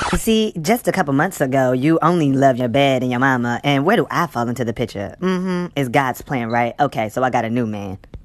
You see, just a couple months ago, you only love your bed and your mama, and where do I fall into the picture? It's God's plan, right? Okay, so I got a new man.